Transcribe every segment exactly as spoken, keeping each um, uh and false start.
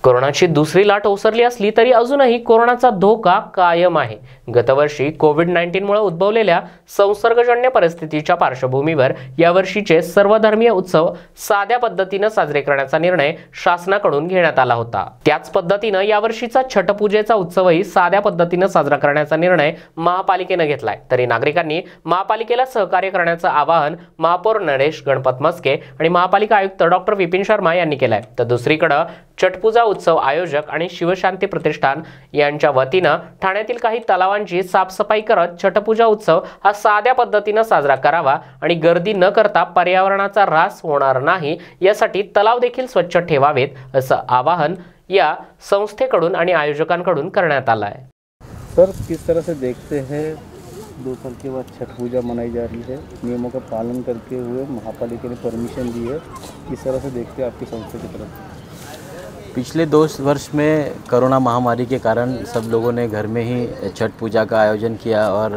कोरोनाची दुसरी लाट ओसरली असली तरी अजूनही कोरोनाचा धोका कायम आहे। गतवर्षी कोविड नाईन्टीन मुळे उद्भवलेल्या संसर्गजन्य परिस्थितीच्या पार्श्वभूमीवर यावर्षीचे सर्वधर्मीय उत्सव साध्या पद्धतीने साजरे करण्याचा निर्णय शासनाकडून घेण्यात आला होता। त्याच पद्धतीने यावर्षीचा छठपूजेचा उत्सवही साध्या पद्धतीने साजरा करण्याचा निर्णय महापालिकेने घेतलाय। तरी नागरिकांनी महापालिकेला सहकार्य करण्याचे आवाहन महापौर नरेश गणपत मस्के आणि महापालिका आयुक्त डॉक्टर विपिन शर्मा यांनी केले। तर दुसरीकडे छठपूजा उत्सव आयोजक आणि शिवशांती प्रतिष्ठान यांच्या वतीने ठाण्यातील काही तलावांची साफसफाई करत छठपूजा उत्सव हा साध्या पद्धतीने साजरा करावा आणि गर्दी न करता पर्यावरणाचा ऱ्हास होणार नाही यासाठी तलाव देखील स्वच्छ ठेवावेत असं आवाहन या संस्थेकडून आणि आयोजकांकडून करण्यात आलं आहे। सर, किस तरह से देखते हैं दो साल के बाद छठ पूजा मनाई जा रही है, नियमों का पालन करते हुए महापालिका ने परमिशन दी है, किस तरह से देखते हैं आपकी संस्था की तरफ? पिछले दो वर्ष में कोरोना महामारी के कारण सब लोगों ने घर में ही छठ पूजा का आयोजन किया और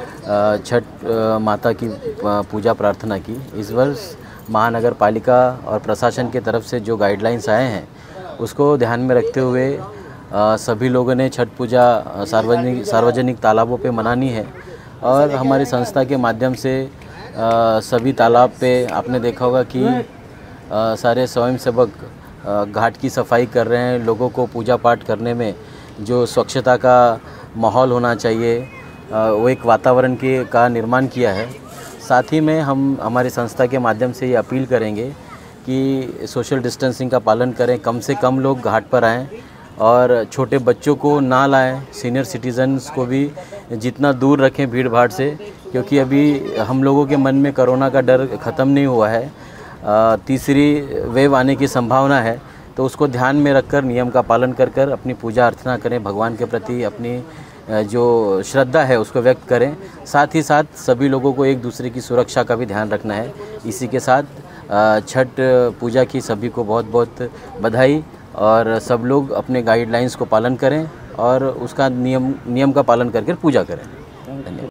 छठ माता की पूजा प्रार्थना की। इस वर्ष महानगर पालिका और प्रशासन की तरफ से जो गाइडलाइंस आए हैं उसको ध्यान में रखते हुए सभी लोगों ने छठ पूजा सार्वजनिक सार्वजनिक तालाबों पे मनानी है। और हमारी संस्था के माध्यम से सभी तालाब पे आपने देखा होगा कि सारे स्वयंसेवक घाट की सफाई कर रहे हैं। लोगों को पूजा पाठ करने में जो स्वच्छता का माहौल होना चाहिए वो एक वातावरण के का निर्माण किया है। साथ ही में हम हमारी संस्था के माध्यम से ये अपील करेंगे कि सोशल डिस्टेंसिंग का पालन करें, कम से कम लोग घाट पर आएँ और छोटे बच्चों को ना लाएं, सीनियर सिटीजन्स को भी जितना दूर रखें भीड़ भाड़ से, क्योंकि अभी हम लोगों के मन में कोरोना का डर ख़त्म नहीं हुआ है। तीसरी वेव आने की संभावना है, तो उसको ध्यान में रखकर नियम का पालन कर कर अपनी पूजा अर्चना करें, भगवान के प्रति अपनी जो श्रद्धा है उसको व्यक्त करें। साथ ही साथ सभी लोगों को एक दूसरे की सुरक्षा का भी ध्यान रखना है। इसी के साथ छठ पूजा की सभी को बहुत बहुत बधाई और सब लोग अपने गाइडलाइंस को पालन करें और उसका नियम नियम का पालन करके पूजा करें।